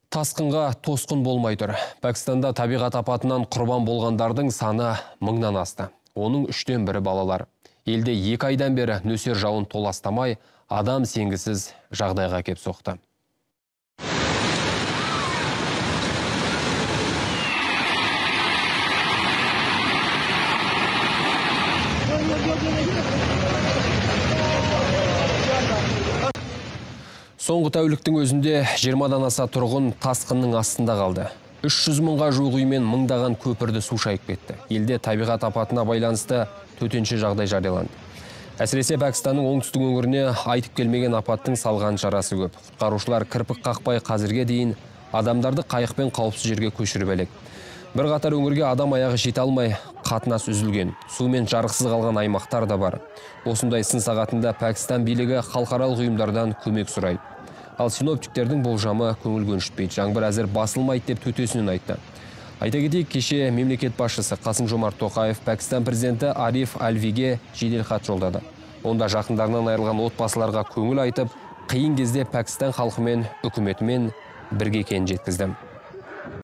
Тасқынға тосқын болмай тұр. Пәкістанда табиғат апатынан құрбан болғандардың саны 1000-нан асты. Оның 3-тен 1 балалар. Елде 2 айдан бері нөсер жауын толастамай, адам сенгісіз жағдайға кеп соқты. Соңғы тәуліктің өзінде 20-дан аса тұрғын тасқынның астында қалды. 300 мыңға жуық үй мен мыңдаған көпірді су шайып кетті. Елде табиғат апатына байланысты төтенше жағдай жарияланды. Әсіресе Пәкістанның оңтүстік өңіріне айтып келмеген апаттың салған жарасы көп. Құтқарушылар кірпік қақпай қазірге дейін адамдарды қайықпен қауіпсіз жерге көшіріп әлек. Bir қатар өңірге адам аяғы жете алмай, қатынас үзілген. Сумен жарықсыз қалған аймақтар да бар. Осындай сын сағатында Пәкістан билігі халықаралық ұйымдардан көмек сұрайды. Ал синоптиктердің болжамы көңіл көншітпейді. Жаңбыр әзір басылмайды деп төтесінен айтты. Айта кетейік, кеше мемлекет басшысы Қасым-Жомарт Тоқаев Пәкістан президенті Ариф Алвиге жеделхат жолдады. Онда жақындарынан айырылған отбасыларға көңіл айтып, қиын кезде Пәкістан халқымен, үкіметімен бірге екенін жеткізді.